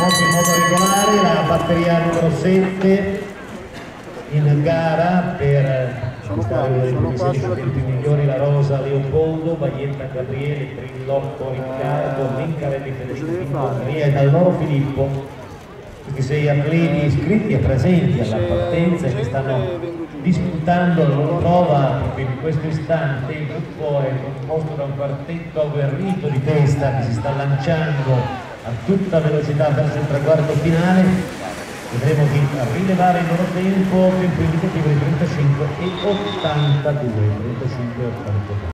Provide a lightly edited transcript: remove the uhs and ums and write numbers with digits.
gioca in modo regolare la batteria numero 7 in gara per uno dei primi 16 tempi migliori, la Rosa Leopoldo, Baglietta Gabriele, Trillotto Riccardo, Mincarelli Federico, Maria e dal loro Filippo, tutti 6 atleti iscritti e presenti alla partenza e che stanno disputando la loro prova proprio in questo istante. Il gruppo è composto da un quartetto agguerrito di testa che si sta lanciando a tutta velocità verso il traguardo finale. Vedremo di rilevare il loro tempo indicativo di 35 e 82.